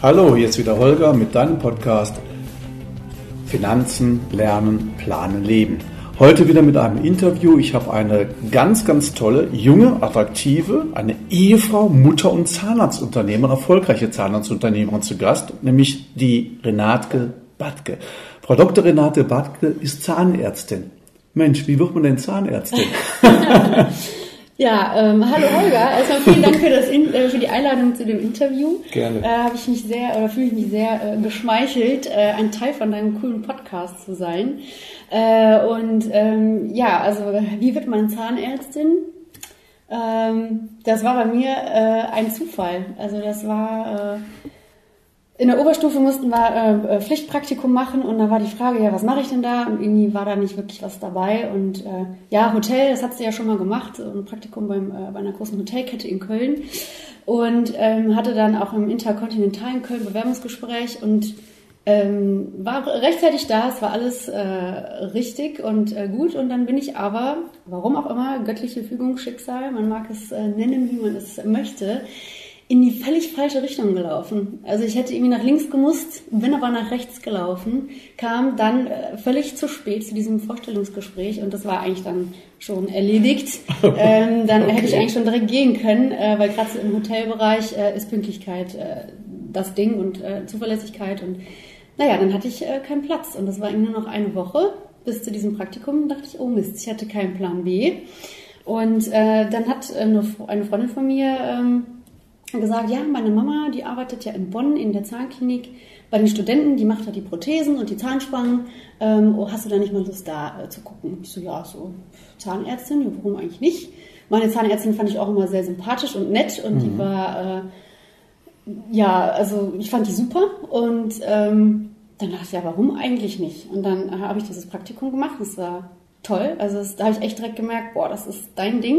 Hallo, hier ist wieder Holger mit deinem Podcast Finanzen, Lernen, Planen, Leben. Heute wieder mit einem Interview. Ich habe eine ganz, ganz tolle, junge, attraktive, eine Ehefrau, Mutter und Zahnarztunternehmerin, erfolgreiche Zahnarztunternehmerin zu Gast, nämlich die Renate Badke. Frau Dr. Renate Badke ist Zahnärztin. Mensch, wie wird man denn Zahnärztin? Ja, hallo Holger. Erstmal vielen Dank für die Einladung zu dem Interview. Gerne. Fühle ich mich sehr geschmeichelt, ein Teil von deinem coolen Podcast zu sein. Also wie wird man Zahnärztin? Das war bei mir ein Zufall. Also das war in der Oberstufe mussten wir Pflichtpraktikum machen und da war die Frage, ja, was mache ich denn da? Und irgendwie war da nicht wirklich was dabei. Und Hotel, das hat sie ja schon mal gemacht, so ein Praktikum bei einer großen Hotelkette in Köln. Und hatte dann auch im Interkontinental in Köln Bewerbungsgespräch und war rechtzeitig da, es war alles richtig und gut. Und dann bin ich aber, warum auch immer, göttliche Fügung, Schicksal, man mag es nennen, wie man es möchte, in die völlig falsche Richtung gelaufen. Also ich hätte irgendwie nach links gemusst, bin aber nach rechts gelaufen, kam dann völlig zu spät zu diesem Vorstellungsgespräch und das war eigentlich dann schon erledigt. Dann hätte ich eigentlich schon direkt gehen können, weil gerade so im Hotelbereich ist Pünktlichkeit das Ding und Zuverlässigkeit und dann hatte ich keinen Platz und das war irgendwie nur noch eine Woche bis zu diesem Praktikum. Dachte ich, oh Mist, ich hatte keinen Plan B. Und dann hat eine Freundin von mir gesagt, ja, meine Mama, die arbeitet ja in Bonn in der Zahnklinik bei den Studenten, die macht da die Prothesen und die Zahnspangen. Hast du da nicht mal Lust, da zu gucken? Ich so, ja, so Zahnärztin, ja, warum eigentlich nicht? Meine Zahnärztin fand ich auch immer sehr sympathisch und nett und die war, ich fand die super und dann dachte ich, ja, warum eigentlich nicht? Und dann habe ich dieses Praktikum gemacht, das war toll, also da habe ich echt direkt gemerkt, boah, das ist dein Ding.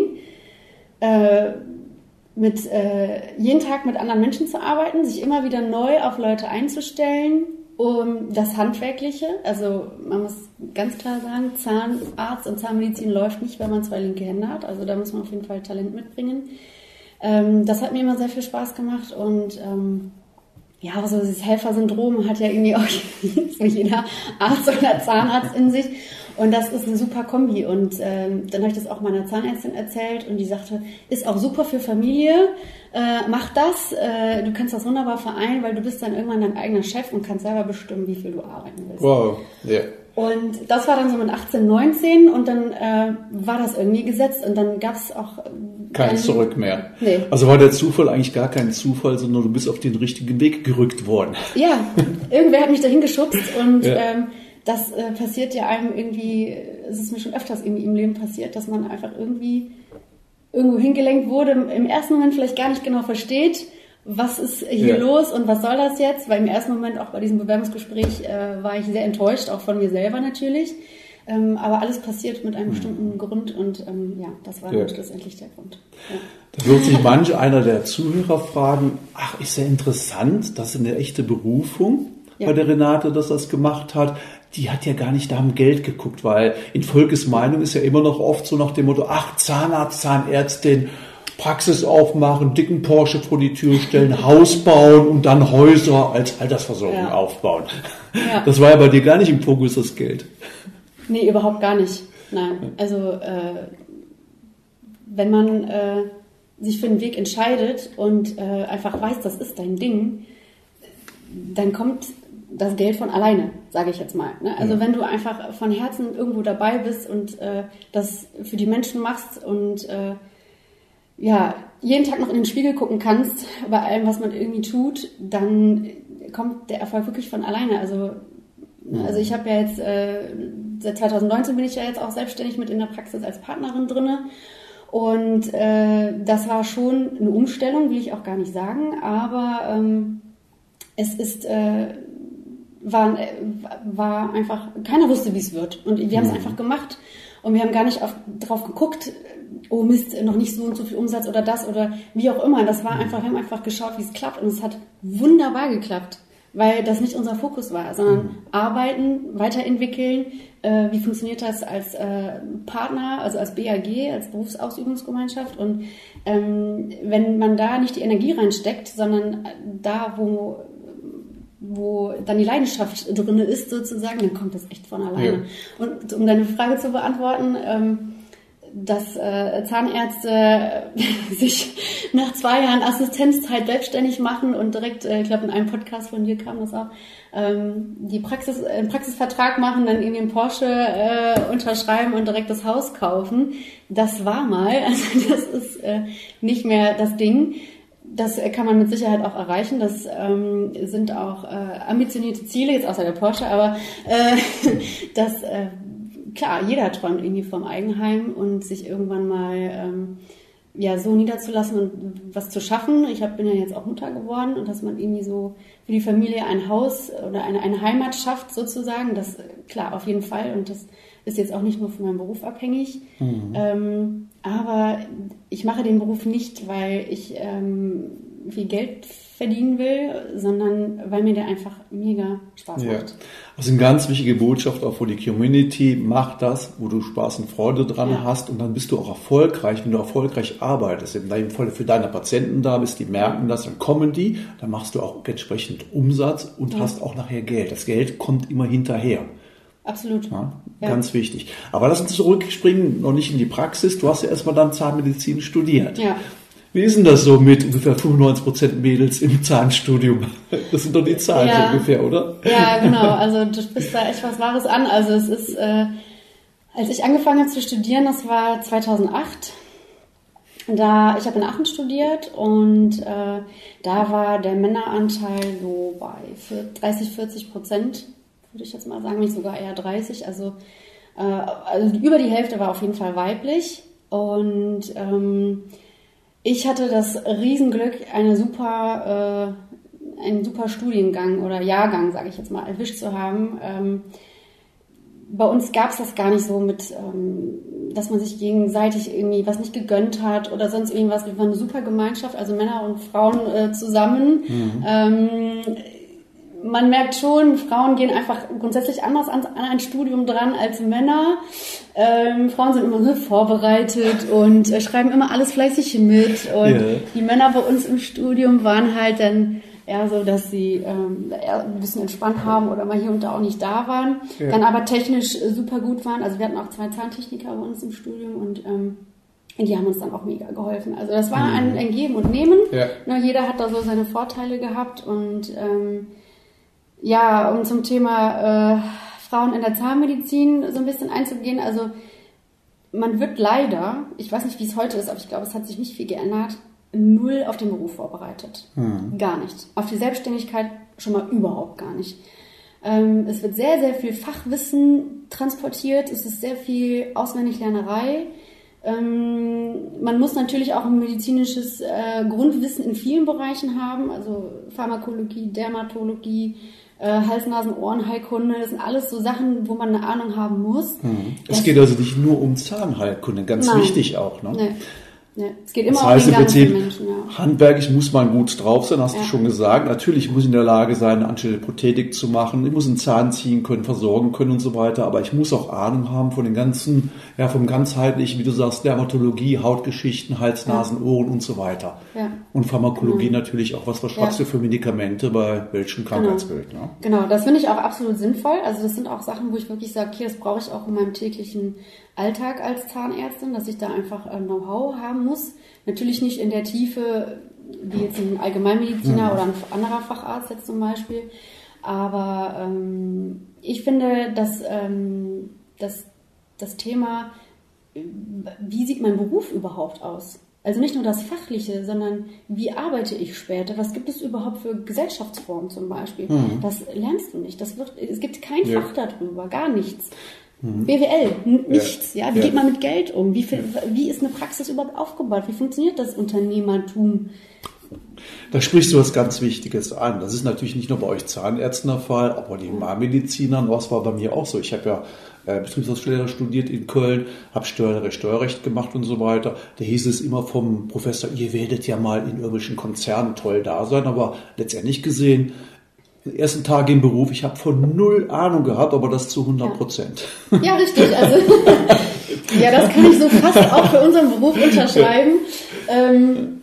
Jeden Tag mit anderen Menschen zu arbeiten, sich immer wieder neu auf Leute einzustellen, um das Handwerkliche, also man muss ganz klar sagen, Zahnarzt und Zahnmedizin läuft nicht, wenn man 2 linke Hände hat, also da muss man auf jeden Fall Talent mitbringen. Das hat mir immer sehr viel Spaß gemacht und so dieses Helfersyndrom hat ja irgendwie auch jeder Arzt oder Zahnarzt in sich. Und das ist eine super Kombi. Und dann habe ich das auch meiner Zahnärztin erzählt und die sagte, ist auch super für Familie, mach das, du kannst das wunderbar vereinen, weil du bist dann irgendwann dein eigener Chef und kannst selber bestimmen, wie viel du arbeiten willst. Wow, ja. Yeah. Und das war dann so mit 18, 19 und dann war das irgendwie gesetzt und dann gab es auch kein Zurück mehr. Nee. Also war der Zufall eigentlich gar kein Zufall, sondern du bist auf den richtigen Weg gerückt worden. Ja, irgendwer hat mich dahin geschubst und das passiert ja einem irgendwie, es ist mir schon öfters irgendwie im Leben passiert, dass man einfach irgendwo hingelenkt wurde, im ersten Moment vielleicht gar nicht genau versteht, was ist hier los und was soll das jetzt? Weil im ersten Moment auch bei diesem Bewerbungsgespräch war ich sehr enttäuscht, auch von mir selber natürlich. Aber alles passiert mit einem bestimmten Grund und das war dann schlussendlich der Grund. Ja. Da wird sich manch einer der Zuhörer fragen, ach, ist ja interessant, das ist eine echte Berufung bei der Renate, dass das gemacht hat. Die hat ja gar nicht nach dem Geld geguckt, weil in Volkes Meinung ist ja immer noch oft so nach dem Motto, ach, Zahnarzt, Zahnärztin, Praxis aufmachen, dicken Porsche vor die Tür stellen, Haus bauen und dann Häuser als Altersversorgung aufbauen. Ja. Das war ja bei dir gar nicht im Fokus, das Geld. Nee, überhaupt gar nicht. Nein, also wenn man sich für einen Weg entscheidet und einfach weiß, das ist dein Ding, dann kommt das Geld von alleine, sage ich jetzt mal. Ne? Also wenn du einfach von Herzen irgendwo dabei bist und das für die Menschen machst und jeden Tag noch in den Spiegel gucken kannst, bei allem, was man irgendwie tut, dann kommt der Erfolg wirklich von alleine. Also ich habe ja jetzt, seit 2019 bin ich ja jetzt auch selbstständig mit in der Praxis als Partnerin drinne. Und das war schon eine Umstellung, will ich auch gar nicht sagen, aber es ist, war einfach, keiner wusste, wie es wird. Und wir haben es einfach gemacht und wir haben gar nicht drauf geguckt, oh Mist, noch nicht so und so viel Umsatz oder das oder wie auch immer. Das war einfach, wir haben einfach geschaut, wie es klappt und es hat wunderbar geklappt, weil das nicht unser Fokus war, sondern arbeiten, weiterentwickeln, wie funktioniert das als Partner, also als BAG, als Berufsausübungsgemeinschaft und wenn man da nicht die Energie reinsteckt, sondern da, wo wo dann die Leidenschaft drin ist sozusagen, dann kommt das echt von alleine. Ja. Und um deine Frage zu beantworten, dass Zahnärzte sich nach 2 Jahren Assistenzzeit selbstständig machen und direkt, ich glaube in einem Podcast von dir kam das auch, einen Praxisvertrag machen, dann irgendwie einen Porsche unterschreiben und direkt das Haus kaufen. Das war mal, also das ist nicht mehr das Ding. Das kann man mit Sicherheit auch erreichen. Das sind auch ambitionierte Ziele, jetzt außer der Porsche, aber klar, jeder träumt irgendwie vom Eigenheim und sich irgendwann mal so niederzulassen und was zu schaffen. Ich bin ja jetzt auch Mutter geworden und dass man irgendwie so für die Familie ein Haus oder eine Heimat schafft sozusagen, das klar, auf jeden Fall. Und das ist jetzt auch nicht nur von meinem Beruf abhängig. Mhm. Aber ich mache den Beruf nicht, weil ich viel Geld verdienen will, sondern weil mir der einfach mega Spaß macht. Das ist eine ganz wichtige Botschaft auch für die Community. Mach das, wo du Spaß und Freude dran hast und dann bist du auch erfolgreich, wenn du erfolgreich arbeitest. In deinem Fall für deine Patienten da bist, die merken das, dann kommen die, dann machst du auch entsprechend Umsatz und hast auch nachher Geld. Das Geld kommt immer hinterher. Absolut. Ja, ganz wichtig. Aber lass uns zurückspringen, noch nicht in die Praxis. Du hast ja erstmal dann Zahnmedizin studiert. Ja. Wie ist denn das so mit ungefähr 95% Mädels im Zahnstudium? Das sind doch die Zahlen so ungefähr, oder? Ja, genau. Also du sprichst da echt was Wahres an. Also es ist, als ich angefangen habe zu studieren, das war 2008. Ich habe in Aachen studiert und da war der Männeranteil so bei 30-40%, würde ich jetzt mal sagen, nicht sogar eher 30. Also über die Hälfte war auf jeden Fall weiblich und ich hatte das Riesenglück, einen super Studiengang oder Jahrgang, sage ich jetzt mal, erwischt zu haben. Bei uns gab es das gar nicht so mit, dass man sich gegenseitig irgendwie was nicht gegönnt hat oder sonst irgendwas. Wir waren eine super Gemeinschaft, also Männer und Frauen zusammen. Mhm. Man merkt schon, Frauen gehen einfach grundsätzlich anders an ein Studium dran als Männer. Frauen sind immer so vorbereitet und schreiben immer alles fleißig mit. Und die Männer bei uns im Studium waren halt dann eher so, dass sie eher ein bisschen entspannt haben oder mal hier und da auch nicht da waren. Ja. Dann aber technisch super gut waren. Also wir hatten auch 2 Zahntechniker bei uns im Studium und die haben uns dann auch mega geholfen. Also das war ein Geben und Nehmen. Ja. Na, jeder hat da so seine Vorteile gehabt und um zum Thema Frauen in der Zahnmedizin so ein bisschen einzugehen, also man wird leider, ich weiß nicht, wie es heute ist, aber ich glaube, es hat sich nicht viel geändert, 0 auf den Beruf vorbereitet. Gar nicht. Auf die Selbstständigkeit schon mal überhaupt gar nicht. Es wird sehr, sehr viel Fachwissen transportiert, es ist sehr viel Auswendiglernerei. Man muss natürlich auch ein medizinisches Grundwissen in vielen Bereichen haben, also Pharmakologie, Dermatologie, Hals-Nasen-Ohren-Heilkunde, das sind alles so Sachen, wo man eine Ahnung haben muss. Es geht also nicht nur um Zahnheilkunde, ganz wichtig auch, ne? Nee. Ja, es geht immer um den ganzen Menschen. Ja. Handwerklich muss man gut drauf sein, hast du schon gesagt. Natürlich muss ich in der Lage sein, eine anstelle Prothetik zu machen. Ich muss einen Zahn ziehen können, versorgen können und so weiter. Aber ich muss auch Ahnung haben von den ganzen, vom ganzheitlichen, wie du sagst, Dermatologie, Hautgeschichten, Hals, Nasen, Ohren und so weiter. Ja. Und Pharmakologie natürlich auch. Was verschreibst du für Medikamente bei welchem Krankheitsbild? Ne? Genau, das finde ich auch absolut sinnvoll. Also das sind auch Sachen, wo ich wirklich sage, okay, das brauche ich auch in meinem täglichen Alltag als Zahnärztin, dass ich da einfach Know-how haben muss. Natürlich nicht in der Tiefe, wie jetzt ein Allgemeinmediziner oder ein anderer Facharzt jetzt zum Beispiel. Aber ich finde, dass das Thema, wie sieht mein Beruf überhaupt aus? Also nicht nur das Fachliche, sondern wie arbeite ich später? Was gibt es überhaupt für Gesellschaftsformen zum Beispiel? Das lernst du nicht. Es gibt kein Fach darüber, gar nichts. BWL, nichts. Ja. Wie geht man mit Geld um? Wie ist eine Praxis überhaupt aufgebaut? Wie funktioniert das Unternehmertum? Da sprichst du was ganz Wichtiges an. Das ist natürlich nicht nur bei euch Zahnärzten der Fall, auch bei den Humanmedizinern. Das war bei mir auch so. Ich habe ja Betriebswirtschaftslehre studiert in Köln, habe Steuerrecht gemacht und so weiter. Da hieß es immer vom Professor, ihr werdet ja mal in irgendwelchen Konzernen toll da sein, aber letztendlich gesehen, den ersten Tag im Beruf, ich habe von 0 Ahnung gehabt, aber das zu 100%. Ja, richtig. Also das kann ich so fast auch für unseren Beruf unterschreiben.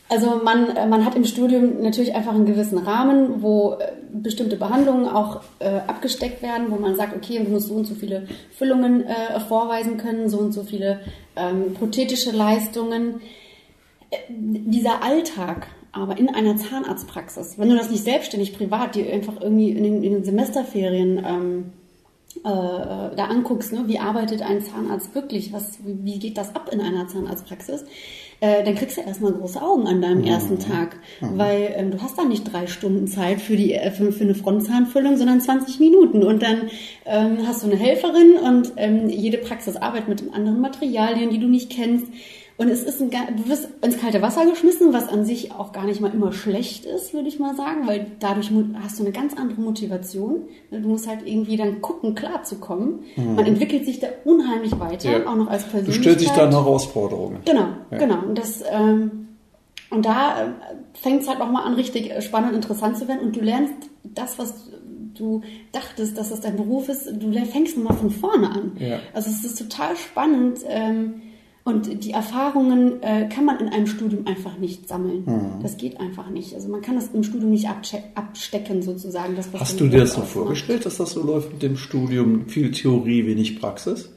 Also man hat im Studium natürlich einfach einen gewissen Rahmen, wo bestimmte Behandlungen auch abgesteckt werden, wo man sagt, okay, du musst so und so viele Füllungen vorweisen können, so und so viele prothetische Leistungen. Dieser Alltag aber in einer Zahnarztpraxis, wenn du das nicht selbstständig privat dir einfach irgendwie in den Semesterferien da anguckst, ne, wie arbeitet ein Zahnarzt wirklich, wie geht das ab in einer Zahnarztpraxis, dann kriegst du erstmal große Augen an deinem ersten Tag, weil du hast da nicht 3 Stunden Zeit für eine Frontzahnfüllung, sondern 20 Minuten und dann hast du eine Helferin und jede Praxis arbeitet mit anderen Materialien, die du nicht kennst. Und es ist du wirst ins kalte Wasser geschmissen, was an sich auch gar nicht mal immer schlecht ist, würde ich mal sagen, weil dadurch hast du eine ganz andere Motivation. Du musst halt irgendwie dann gucken, klarzukommen. Man entwickelt sich da unheimlich weiter, auch noch als Persönlichkeit. Du stellst dich dann Herausforderungen. Genau. Und da fängt es halt auch mal an, richtig spannend und interessant zu werden. Und du lernst das, was du dachtest, dass das dein Beruf ist, du fängst nochmal von vorne an. Ja. Also es ist total spannend. Und die Erfahrungen kann man in einem Studium einfach nicht sammeln. Das geht einfach nicht. Also man kann das im Studium nicht abstecken sozusagen. Hast du dir das so vorgestellt, dass das so läuft mit dem Studium? Viel Theorie, wenig Praxis?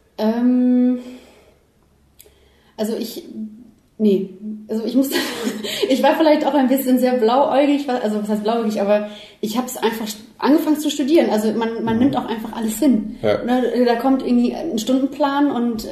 Ich war vielleicht auch ein bisschen sehr blauäugig, also was heißt blauäugig, aber ich habe es einfach angefangen zu studieren. Also man nimmt auch einfach alles hin. Ja. Da kommt irgendwie ein Stundenplan und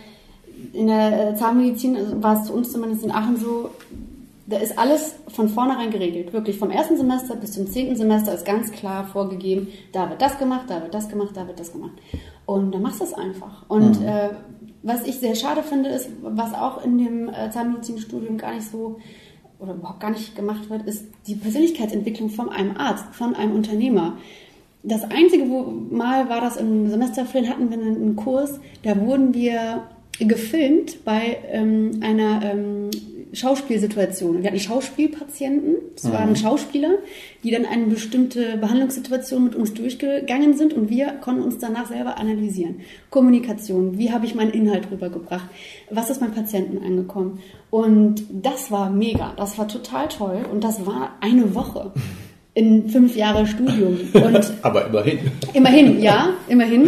in der Zahnmedizin war es zu uns zumindest in Aachen so, da ist alles von vornherein geregelt. Wirklich vom 1. Semester bis zum 10. Semester ist ganz klar vorgegeben, da wird das gemacht, da wird das gemacht, da wird das gemacht. Und dann machst du es einfach. Und was ich sehr schade finde, ist, was auch in dem Zahnmedizinstudium gar nicht so oder überhaupt gar nicht gemacht wird, ist die Persönlichkeitsentwicklung von einem Arzt, von einem Unternehmer. Das einzige Mal war das im Semesterferien, hatten wir einen Kurs, da wurden wir gefilmt bei einer Schauspielsituation. Wir hatten Schauspielpatienten, das waren Schauspieler, die dann eine bestimmte Behandlungssituation mit uns durchgegangen sind und wir konnten uns danach selber analysieren. Kommunikation, wie habe ich meinen Inhalt rübergebracht, was ist beim Patienten angekommen. Und das war mega, das war total toll und das war eine Woche in 5 Jahre Studium. Und aber immerhin. Immerhin.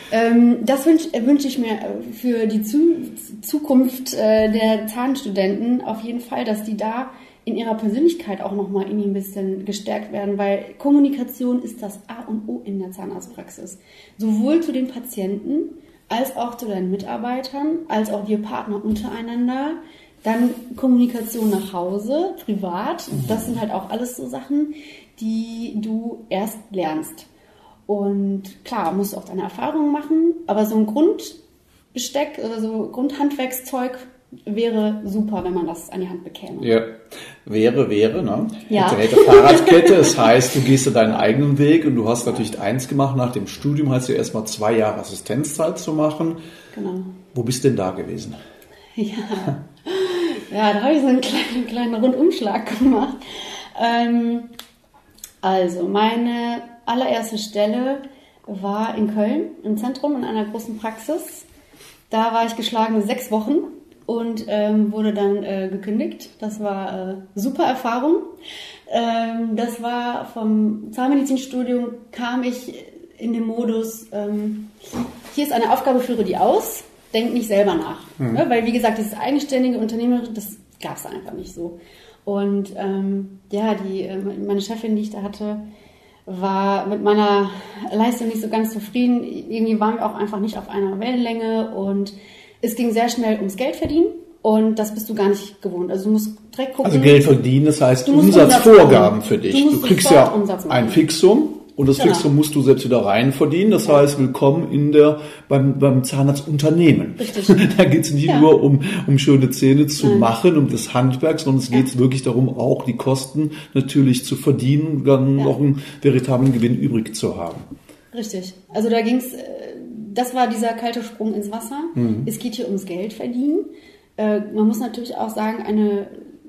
Das wünsche ich mir für die Zukunft der Zahnstudenten auf jeden Fall, dass die da in ihrer Persönlichkeit auch nochmal irgendwie ein bisschen gestärkt werden, weil Kommunikation ist das A und O in der Zahnarztpraxis. Sowohl zu den Patienten, als auch zu deinen Mitarbeitern, als auch wir Partner untereinander. Dann Kommunikation nach Hause, privat. Das sind halt auch alles so Sachen, die du erst lernst. Und klar, musst du auch deine Erfahrungen machen, aber so ein Grundbesteck oder so Grundhandwerkszeug wäre super, wenn man das an die Hand bekäme. Ja, wäre, ne? Ja. Hätte Fahrradkette, das heißt, du gehst deinen eigenen Weg und du hast natürlich eins gemacht, nach dem Studium hast du erstmal 2 Jahre Assistenzzeit zu machen. Genau. Wo bist du denn da gewesen? Ja, da habe ich so einen kleinen Rundumschlag gemacht. Also, meine allererste Stelle war in Köln im Zentrum in einer großen Praxis. Da war ich geschlagene 6 Wochen und wurde dann gekündigt. Das war super Erfahrung. Das war vom Zahnmedizinstudium, kam ich in den Modus, hier ist eine Aufgabe, führe die aus, denk nicht selber nach. Ne? Weil wie gesagt, dieses eigenständige Unternehmerin, das gab es einfach nicht so. Und meine Chefin, die ich da hatte, war mit meiner Leistung nicht so ganz zufrieden. Irgendwie waren wir auch einfach nicht auf einer Wellenlänge und es ging sehr schnell ums Geld verdienen und das bist du gar nicht gewohnt. Also du musst direkt gucken. Also Geld verdienen, das heißt Umsatzvorgaben für dich. Du kriegst ja ein Fixum und das Fixum musst du selbst wieder rein verdienen. Das heißt, willkommen beim Zahnarztunternehmen. Richtig. Da geht es nicht nur um schöne Zähne zu machen, um das Handwerk, sondern es geht wirklich darum, auch die Kosten natürlich zu verdienen und dann noch einen veritablen Gewinn übrig zu haben. Richtig. Also das war dieser kalte Sprung ins Wasser. Es geht hier ums Geld verdienen. Man muss natürlich auch sagen, eine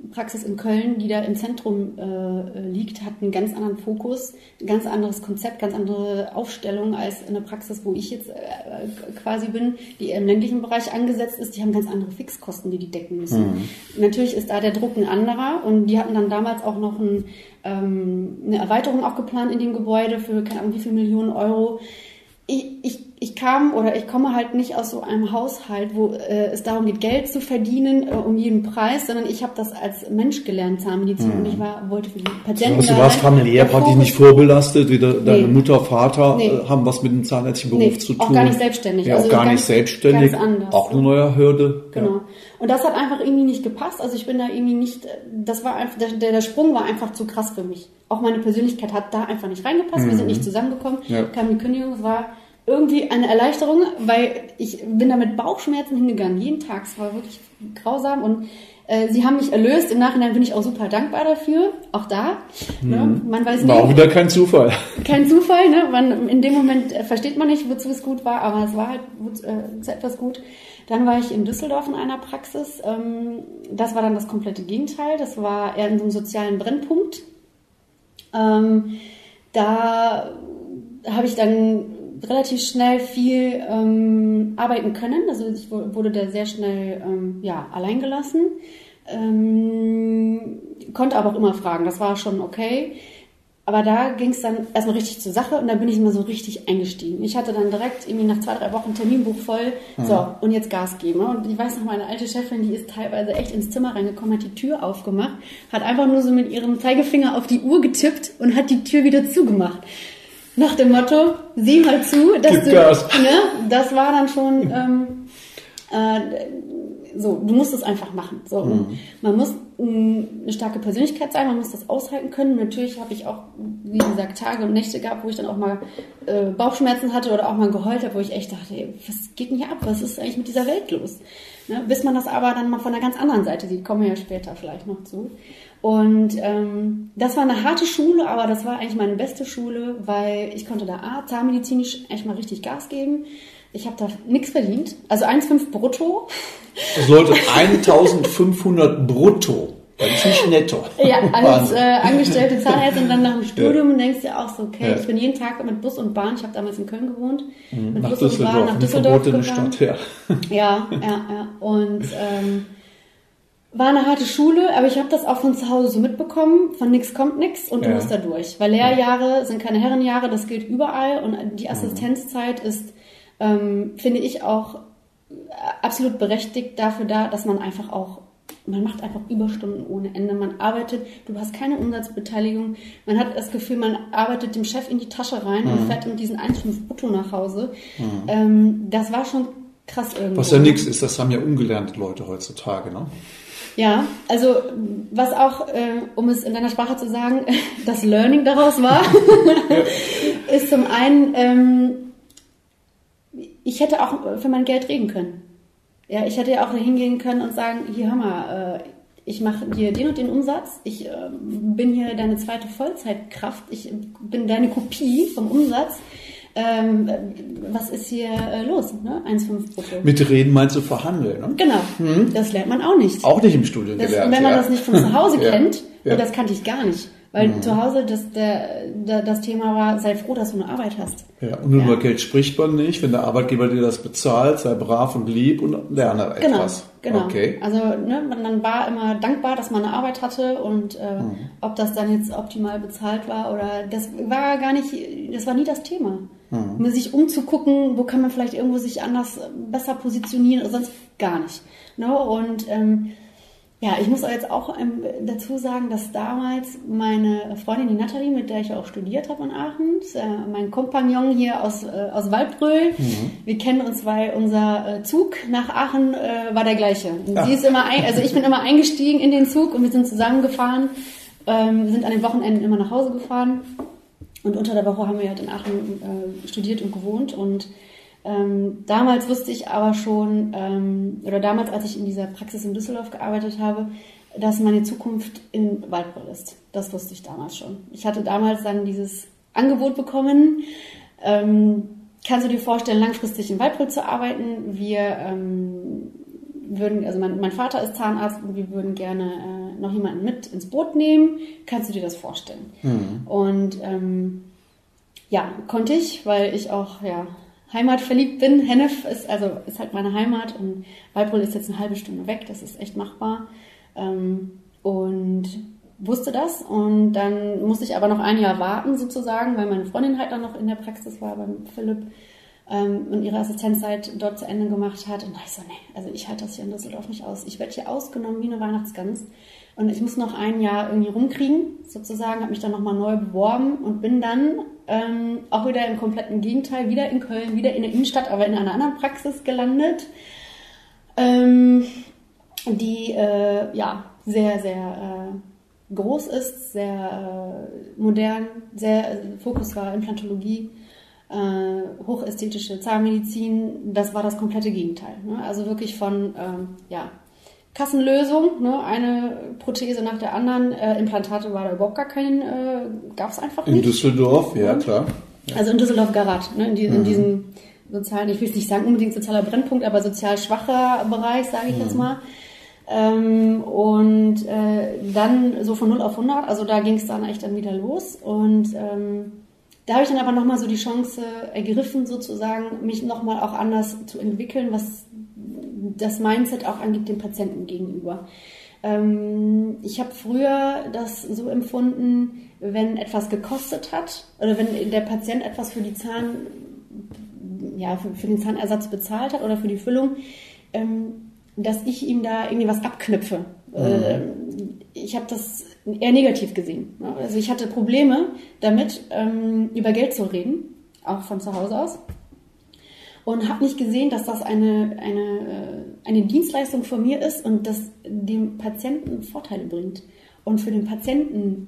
Praxis in Köln, die da im Zentrum liegt, hat einen ganz anderen Fokus, ein ganz anderes Konzept, ganz andere Aufstellung als eine Praxis, wo ich jetzt quasi bin, die im ländlichen Bereich angesetzt ist. Die haben ganz andere Fixkosten, die decken müssen. Natürlich ist da der Druck ein anderer und die hatten dann damals auch noch eine Erweiterung auch geplant in dem Gebäude für keine Ahnung wie viel Millionen Euro. Ich komme halt nicht aus so einem Haushalt, wo es darum geht, Geld zu verdienen um jeden Preis, sondern ich habe das als Mensch gelernt, Zahnmedizin, und ich wollte für die Patienten. Also du warst familiär praktisch nicht vorbelastet, wie deine Mutter, Vater haben was mit dem zahnärztlichen Beruf zu tun. Auch gar nicht selbstständig. Ja, also auch gar nicht selbstständig. Ganz anders. Auch eine neue Hürde. Genau. Ja. Und das hat einfach irgendwie nicht gepasst. Also ich bin da irgendwie nicht, das war einfach, der Sprung war einfach zu krass für mich. Auch meine Persönlichkeit hat da einfach nicht reingepasst. Wir sind nicht zusammengekommen. Ja. Kam die Kündigung, es war irgendwie eine Erleichterung, weil ich bin da mit Bauchschmerzen hingegangen, jeden Tag. Es war wirklich grausam und sie haben mich erlöst. Im Nachhinein bin ich auch super dankbar dafür. Auch da. Ne? Man weiß nicht. War auch wieder kein Zufall. Kein Zufall, ne? In dem Moment versteht man nicht, wozu es gut war, aber es war halt zu etwas gut. Dann war ich in Düsseldorf in einer Praxis. Das war dann das komplette Gegenteil. Das war eher in so einem sozialen Brennpunkt. Da habe ich dann relativ schnell viel arbeiten können. Also ich wurde da sehr schnell allein gelassen. Konnte aber auch immer fragen. Das war schon okay. Aber da ging es dann erstmal richtig zur Sache und da bin ich mal so richtig eingestiegen. Ich hatte dann direkt irgendwie nach 2-3 Wochen Terminbuch voll. So, und jetzt Gas geben. Und ich weiß noch, meine alte Chefin, die ist teilweise echt ins Zimmer reingekommen, hat die Tür aufgemacht, hat einfach nur so mit ihrem Zeigefinger auf die Uhr getippt und hat die Tür wieder zugemacht. Nach dem Motto, sieh mal zu, dass du, ne, das war dann schon so, du musst es einfach machen. So, man muss eine starke Persönlichkeit sein, man muss das aushalten können. Natürlich habe ich auch, wie gesagt, Tage und Nächte gehabt, wo ich dann auch mal Bauchschmerzen hatte oder auch mal geheult habe, wo ich echt dachte, ey, was geht denn hier ab? Was ist eigentlich mit dieser Welt los? Ne? Bis man das aber dann mal von einer ganz anderen Seite sieht, kommen wir ja später vielleicht noch zu. Und das war eine harte Schule, aber das war eigentlich meine beste Schule, weil ich konnte da zahnmedizinisch echt mal richtig Gas geben. Ich habe da nichts verdient. Also 1,5 brutto. Das Leute, 1.500 brutto. Das ist nicht netto. Ja, als angestellte Zahnärztin dann nach dem Studium denkst du auch so, okay, ich bin jeden Tag mit Bus und Bahn, ich habe damals in Köln gewohnt, mit nach Bus Düsseldorf, und Bahn nach Düsseldorf gefahren. Stadt, ja. Ja. Und war eine harte Schule, aber ich habe das auch von zu Hause so mitbekommen, von nix kommt nix und du musst da durch. Weil Lehrjahre sind keine Herrenjahre, das gilt überall und die Assistenzzeit ist, finde ich auch absolut berechtigt dafür da, dass man einfach auch, man macht einfach Überstunden ohne Ende, man arbeitet, du hast keine Umsatzbeteiligung, man hat das Gefühl, man arbeitet dem Chef in die Tasche rein und fährt mit diesen 1,5 brutto nach Hause. Das war schon krass irgendwo. Was ja nichts ist, das haben ja ungelernte Leute heutzutage, ne? Ja, also was auch, um es in deiner Sprache zu sagen, das Learning daraus war, ist zum einen, ich hätte auch für mein Geld reden können. Ja, ich hätte ja auch hingehen können und sagen, hier hör mal, ich mache dir den und den Umsatz, ich bin hier deine zweite Vollzeitkraft, ich bin deine Kopie vom Umsatz. Was ist hier los? Ne? 1,5 brutto. Mit Reden meinst du verhandeln, ne? Genau, das lernt man auch nicht. Auch nicht im Studium gelernt. Wenn man das nicht von zu Hause kennt, und das kannte ich gar nicht. Weil zu Hause das Thema war, sei froh, dass du eine Arbeit hast. Ja, und über Geld spricht man nicht. Wenn der Arbeitgeber dir das bezahlt, sei brav und lieb und lerne etwas. Genau. Okay. Also man war immer dankbar, dass man eine Arbeit hatte und ob das dann jetzt optimal bezahlt war oder das war nie das Thema. Um sich umzugucken, wo kann man vielleicht irgendwo sich anders besser positionieren oder sonst gar nicht. No? Und ich muss jetzt auch dazu sagen, dass damals meine Freundin, die Nathalie, mit der ich auch studiert habe in Aachen, mein Kompagnon hier aus Waldbröl, wir kennen uns, weil unser Zug nach Aachen war der gleiche. Sie ist ich bin immer eingestiegen in den Zug und wir sind zusammengefahren, wir sind an den Wochenenden immer nach Hause gefahren und unter der Woche haben wir halt in Aachen studiert und gewohnt und damals wusste ich aber schon, damals, als ich in dieser Praxis in Düsseldorf gearbeitet habe, dass meine Zukunft in Waldbröl ist. Das wusste ich damals schon. Ich hatte damals dann dieses Angebot bekommen. Kannst du dir vorstellen, langfristig in Waldbröl zu arbeiten? Wir mein Vater ist Zahnarzt und wir würden gerne noch jemanden mit ins Boot nehmen? Kannst du dir das vorstellen? Und konnte ich, weil ich auch heimatverliebt bin. Hennef ist halt meine Heimat und Waldbröl ist jetzt eine halbe Stunde weg. Das ist echt machbar. Und wusste das. Und dann musste ich aber noch ein Jahr warten sozusagen, weil meine Freundin halt dann noch in der Praxis war beim Philipp. Und ihre Assistenzzeit dort zu Ende gemacht hat. Und da ich so, also ich halte das hier in Düsseldorf nicht aus. Ich werde hier ausgenommen wie eine Weihnachtsgans. Und ich muss noch ein Jahr irgendwie rumkriegen, sozusagen, habe mich dann nochmal neu beworben und bin dann auch wieder im kompletten Gegenteil, wieder in Köln, wieder in der Innenstadt, aber in einer anderen Praxis gelandet, die sehr, sehr groß ist, sehr modern, sehr Fokus war Implantologie, hochästhetische Zahnmedizin, das war das komplette Gegenteil. Ne? Also wirklich von Kassenlösung, ne? Eine Prothese nach der anderen, Implantate war da überhaupt gar kein, gab es einfach nicht. In Düsseldorf, ja klar. Ja. Also in Düsseldorf-Garat, ne? In diesem sozialen, ich will es nicht sagen unbedingt sozialer Brennpunkt, aber sozial schwacher Bereich, sage ich jetzt mal. Und dann so von 0 auf 100, also da ging es dann echt dann wieder los und da habe ich dann aber nochmal so die Chance ergriffen, sozusagen, mich nochmal auch anders zu entwickeln, was das Mindset auch angeht dem Patienten gegenüber. Ich habe früher das so empfunden, wenn etwas gekostet hat oder wenn der Patient etwas für die für den Zahnersatz bezahlt hat oder für die Füllung, dass ich ihm da irgendwie was abknüpfe. Ich habe das eher negativ gesehen. Also ich hatte Probleme damit, über Geld zu reden, auch von zu Hause aus. Und habe nicht gesehen, dass das eine Dienstleistung von mir ist und das dem Patienten Vorteile bringt. Und für den Patienten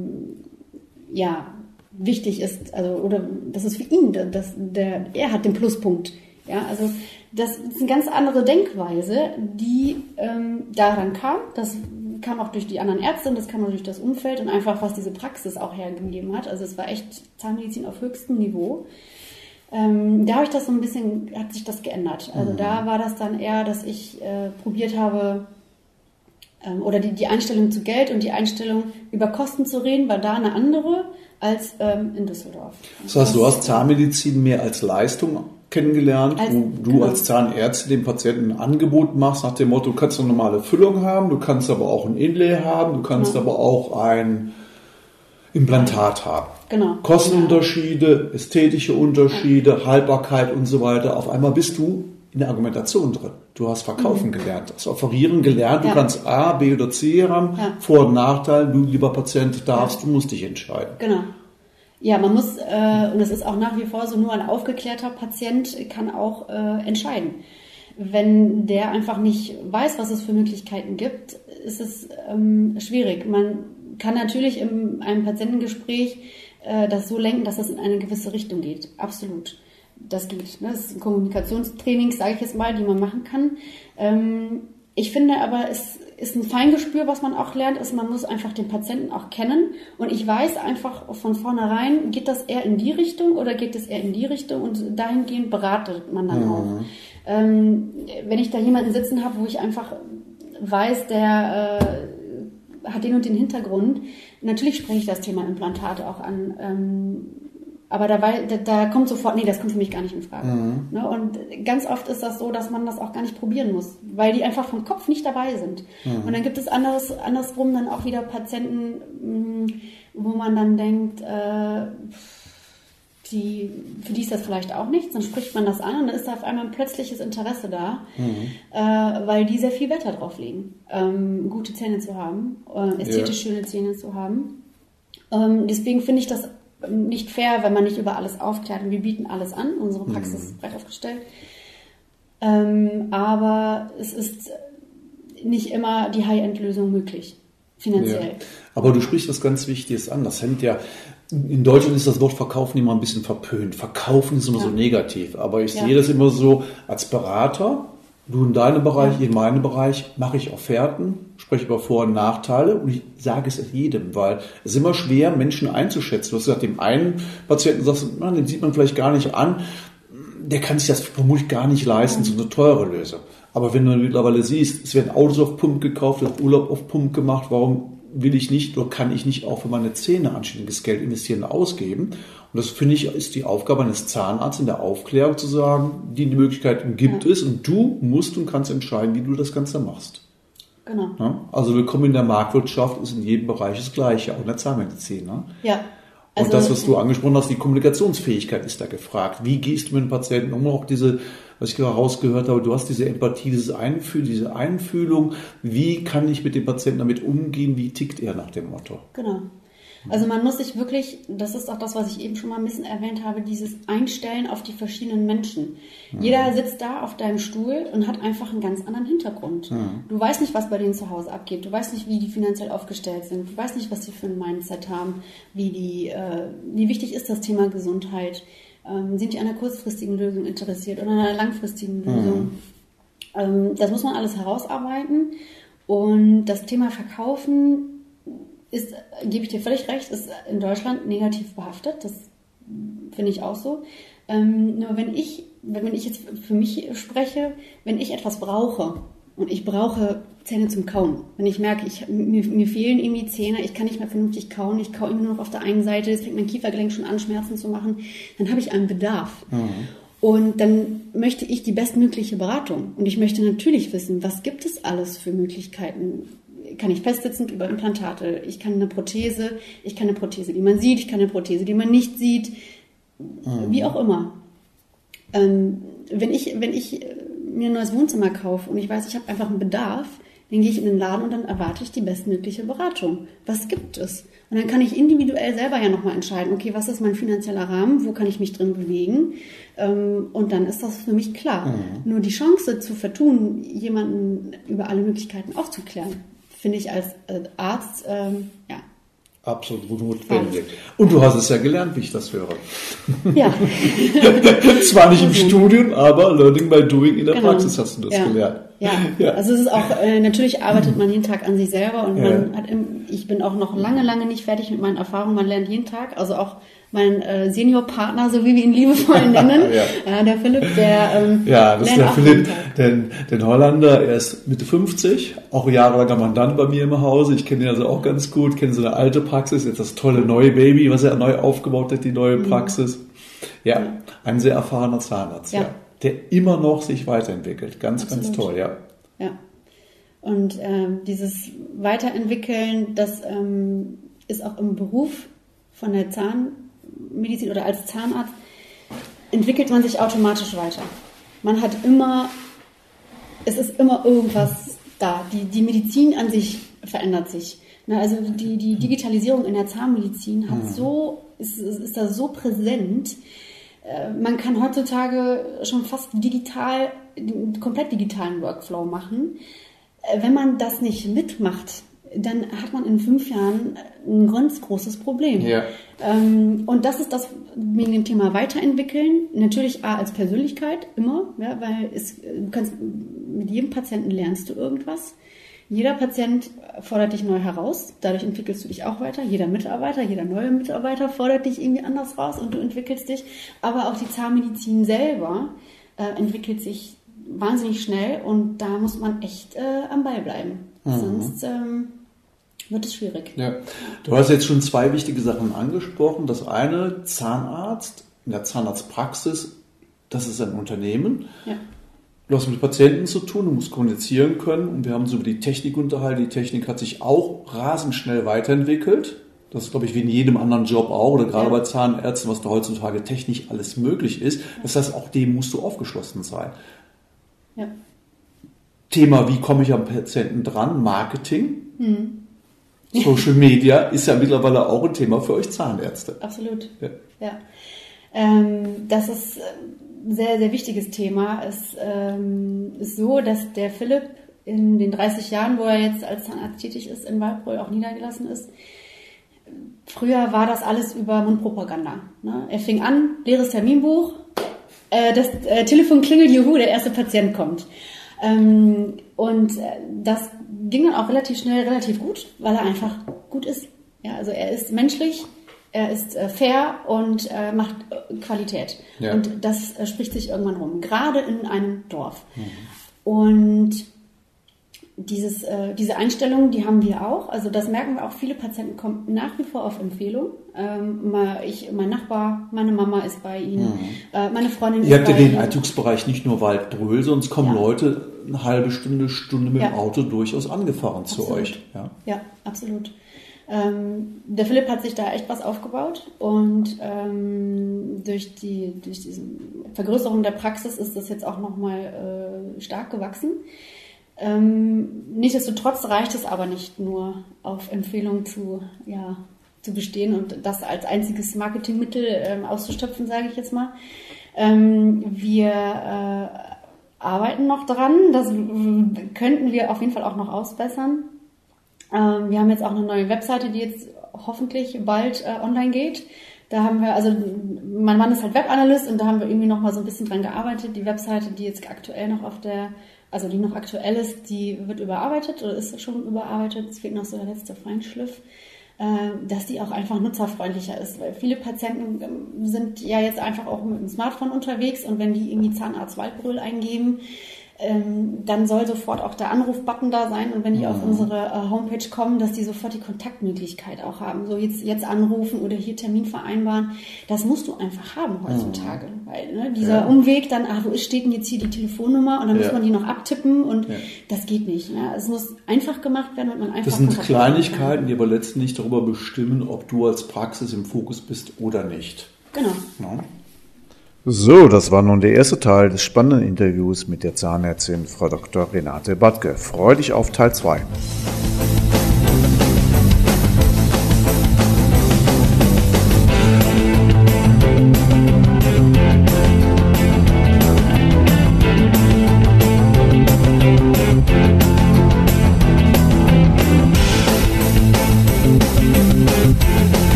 wichtig ist, oder das ist für ihn, er hat den Pluspunkt. Ja, also das ist eine ganz andere Denkweise, die daran kam. Das kam auch durch die anderen Ärzte und das kam auch durch das Umfeld und einfach, was diese Praxis auch hergegeben hat. Also es war echt Zahnmedizin auf höchstem Niveau. Da habe ich das so ein bisschen, hat sich das geändert. Also da war das dann eher, dass ich probiert habe, oder die Einstellung zu Geld und die Einstellung über Kosten zu reden, war da eine andere als in Düsseldorf. Das heißt, du hast Zahnmedizin mehr als Leistung kennengelernt, wo du als Zahnärztin dem Patienten ein Angebot machst, nach dem Motto, du kannst eine normale Füllung haben, du kannst aber auch ein Inlay haben, du kannst aber auch ein Implantat haben. Genau. Kostenunterschiede, ästhetische Unterschiede, Haltbarkeit und so weiter. Auf einmal bist du in der Argumentation drin. Du hast Verkaufen gelernt, hast Offerieren gelernt, du kannst A, B oder C haben, Vor- und Nachteil, du lieber Patient darfst, du musst dich entscheiden. Genau. Ja, man muss, und das ist auch nach wie vor so, nur ein aufgeklärter Patient kann auch entscheiden. Wenn der einfach nicht weiß, was es für Möglichkeiten gibt, ist es schwierig. Man kann natürlich in einem Patientengespräch das so lenken, dass es in eine gewisse Richtung geht. Absolut. Das geht. Ne? Das ist ein Kommunikationstraining, sage ich jetzt mal, die man machen kann. Ich finde aber, es ist ein Feingespür, was man auch lernt, ist, man muss einfach den Patienten auch kennen. Und ich weiß einfach von vornherein, geht das eher in die Richtung oder geht es eher in die Richtung? Und dahingehend beratet man dann auch. Wenn ich da jemanden sitzen habe, wo ich einfach weiß, der hat den und den Hintergrund, natürlich spreche ich das Thema Implantate auch an. Aber da kommt sofort, das kommt für mich gar nicht in Frage. Ne? Und ganz oft ist das so, dass man das auch gar nicht probieren muss, weil die einfach vom Kopf nicht dabei sind. Und dann gibt es andersrum dann auch wieder Patienten, wo man dann denkt, für die ist das vielleicht auch nichts, dann spricht man das an und dann ist da auf einmal ein plötzliches Interesse da, weil die sehr viel Wert darauf legen, gute Zähne zu haben, ästhetisch schöne Zähne zu haben. Deswegen finde ich das nicht fair, wenn man nicht über alles aufklärt. Und wir bieten alles an, unsere Praxis ist breit aufgestellt. Aber es ist nicht immer die High-End-Lösung möglich, finanziell. Ja. Aber du sprichst was ganz Wichtiges an. Das hängt ja, in Deutschland ist das Wort Verkaufen immer ein bisschen verpönt. Verkaufen ist immer so negativ. Aber ich sehe das immer so als Berater. Du in deinem Bereich, ich in meinem Bereich, mache ich Offerten, spreche über Vor- und Nachteile und ich sage es jedem, weil es ist immer schwer, Menschen einzuschätzen. Du hast gesagt, dem einen Patienten sagst du, den sieht man vielleicht gar nicht an, der kann sich das vermutlich gar nicht leisten, so eine teure Lösung. Aber wenn du mittlerweile siehst, es werden Autos auf Pump gekauft, wird Urlaub auf Pump gemacht, warum will ich nicht oder kann ich nicht auch für meine Zähne anständiges Geld investieren und ausgeben? Und das, finde ich, ist die Aufgabe eines Zahnarztes in der Aufklärung zu sagen, die Möglichkeiten gibt es und du musst und kannst entscheiden, wie du das Ganze machst. Genau. Ja? Also willkommen in der Marktwirtschaft ist in jedem Bereich das Gleiche, auch in der Zahnmedizin. Ne? Ja. Und das, was du angesprochen hast, die Kommunikationsfähigkeit ist da gefragt. Wie gehst du mit dem Patienten um? Auch diese, was ich gerade rausgehört habe, du hast diese Empathie, diese Einfühlung. Wie kann ich mit dem Patienten damit umgehen? Wie tickt er nach dem Motto? Genau. Also man muss sich wirklich, das ist auch das, was ich eben schon mal ein bisschen erwähnt habe, dieses Einstellen auf die verschiedenen Menschen. Jeder sitzt da auf deinem Stuhl und hat einfach einen ganz anderen Hintergrund. Du weißt nicht, was bei denen zu Hause abgeht. Du weißt nicht, wie die finanziell aufgestellt sind. Du weißt nicht, was sie für ein Mindset haben. Wie wichtig ist das Thema Gesundheit? Sind die an einer kurzfristigen Lösung interessiert oder an einer langfristigen Lösung? Das muss man alles herausarbeiten. Und das Thema Verkaufen ist, gebe ich dir völlig recht, ist in Deutschland negativ behaftet. Das finde ich auch so. Nur wenn ich jetzt für mich spreche, wenn ich etwas brauche und ich brauche Zähne zum Kauen, wenn ich merke, mir fehlen irgendwie Zähne, ich kann nicht mehr vernünftig kauen, ich kaue immer nur noch auf der einen Seite, es fängt mein Kiefergelenk schon an, Schmerzen zu machen, dann habe ich einen Bedarf. Und dann möchte ich die bestmögliche Beratung. Und ich möchte natürlich wissen, was gibt es alles für Möglichkeiten? Kann ich festsitzend über Implantate? Ich kann eine Prothese, die man sieht, ich kann eine Prothese, die man nicht sieht, wie auch immer. Wenn ich mir ein neues Wohnzimmer kaufe und ich weiß, ich habe einfach einen Bedarf, dann gehe ich in den Laden und dann erwarte ich die bestmögliche Beratung. Was gibt es? Und dann kann ich individuell selber ja nochmal entscheiden, okay, was ist mein finanzieller Rahmen, wo kann ich mich drin bewegen? Und dann ist das für mich klar. Nur die Chance zu vertun, jemanden über alle Möglichkeiten aufzuklären, finde ich als Arzt, absolut notwendig. Und du hast es ja gelernt, wie ich das höre. Ja. Zwar nicht im Studium, aber Learning by Doing in der Praxis hast du das gelernt. Ja, also es ist auch, natürlich arbeitet man jeden Tag an sich selber und ich bin auch noch lange nicht fertig mit meinen Erfahrungen. Man lernt jeden Tag, also auch mein Seniorpartner, so wie wir ihn liebevoll nennen, der Philipp, das ist der Philipp, den Holländer, er ist Mitte 50, auch jahrelanger Mandant bei mir im Hause. Ich kenne ihn also auch ganz gut, kenne seine alte Praxis, jetzt das tolle neue Baby, was er neu aufgebaut hat, die neue Praxis. Ja, ein sehr erfahrener Zahnarzt, der immer noch sich weiterentwickelt. Ganz toll, Ja. Und dieses Weiterentwickeln, das ist auch im Beruf von der Zahnmedizin oder als Zahnarzt, entwickelt man sich automatisch weiter. Man hat es ist immer irgendwas da. Die Medizin an sich verändert sich. Also die Digitalisierung in der Zahnmedizin ist da so präsent. Man kann heutzutage schon fast komplett digitalen Workflow machen. Wenn man das nicht mitmacht, dann hat man in 5 Jahren ein ganz großes Problem. Ja. Und das ist das wegen dem Thema Weiterentwickeln. Natürlich als Persönlichkeit immer, weil mit jedem Patienten lernst du irgendwas. Jeder Patient fordert dich neu heraus, dadurch entwickelst du dich auch weiter. Jeder neue Mitarbeiter fordert dich irgendwie anders raus und du entwickelst dich. Aber auch die Zahnmedizin selber entwickelt sich wahnsinnig schnell und da muss man echt am Ball bleiben. Sonst wird es schwierig. Ja. Du hast jetzt schon 2 wichtige Sachen angesprochen. Das eine, Zahnarzt, in der Zahnarztpraxis, das ist ein Unternehmen. Ja. Du hast mit Patienten zu tun, du musst kommunizieren können und wir haben uns über die Technik unterhalten. Die Technik hat sich auch rasend schnell weiterentwickelt. Das ist, glaube ich, wie in jedem anderen Job auch oder gerade bei Zahnärzten, was da heutzutage technisch alles möglich ist. Das heißt, auch dem musst du aufgeschlossen sein. Ja. Thema, wie komme ich am Patienten dran? Marketing. Social Media ist ja mittlerweile auch ein Thema für euch Zahnärzte. Absolut. Ja. Das ist ein sehr, sehr wichtiges Thema. Es ist so, dass der Philipp in den 30 Jahren, wo er jetzt als Zahnarzt tätig ist, in Waldbrohl auch niedergelassen ist, früher war das alles über Mundpropaganda. Ne? Er fing an, leeres Terminbuch, das Telefon klingelt, juhu, der erste Patient kommt. Und das ging dann auch relativ schnell, relativ gut, weil er einfach gut ist. Ja, also er ist menschlich, er ist fair und macht Qualität. Ja. Und das spricht sich irgendwann rum, gerade in einem Dorf. Und diese Einstellung, die haben wir auch. Also das merken wir auch. Viele Patienten kommen nach wie vor auf Empfehlung. Mein Nachbar, meine Mama ist bei ihnen, meine Freundin ist bei ihnen. Ihr habt ja den Einzugsbereich nicht nur Waldbröl, sonst kommen Leute eine halbe Stunde mit dem Auto durchaus angefahren zu euch. Ja, absolut. Der Philipp hat sich da echt was aufgebaut und durch diese Vergrößerung der Praxis ist das jetzt auch nochmal stark gewachsen. Nichtsdestotrotz reicht es aber nicht nur auf Empfehlung zu bestehen und das als einziges Marketingmittel auszustöpfen, sage ich jetzt mal. Wir arbeiten noch dran, das könnten wir auf jeden Fall auch noch ausbessern. Wir haben jetzt auch eine neue Webseite, die jetzt hoffentlich bald online geht. Da haben wir, also mein Mann ist halt Webanalyst und da haben wir irgendwie noch mal so ein bisschen dran gearbeitet. Die Webseite, die jetzt aktuell noch die noch aktuell ist, die wird überarbeitet oder ist schon überarbeitet. Es fehlt noch so der letzte Feinschliff, dass die auch einfach nutzerfreundlicher ist, weil viele Patienten sind ja jetzt einfach auch mit dem Smartphone unterwegs und wenn die irgendwie Zahnarzt Waldbröl eingeben, dann soll sofort auch der Anrufbutton da sein und wenn die auf unsere Homepage kommen, dass die sofort die Kontaktmöglichkeit auch haben. So jetzt anrufen oder hier Termin vereinbaren. Das musst du einfach haben heutzutage. Weil dieser Umweg dann, wo steht denn jetzt hier die Telefonnummer und dann muss man die noch abtippen und das geht nicht. Ne? Es muss einfach gemacht werden und man einfach. Das sind Kleinigkeiten, die aber letztendlich darüber bestimmen, ob du als Praxis im Fokus bist oder nicht. Genau. Ja. So, das war nun der erste Teil des spannenden Interviews mit der Zahnärztin Frau Dr. Renate Badke. Freu dich auf Teil 2.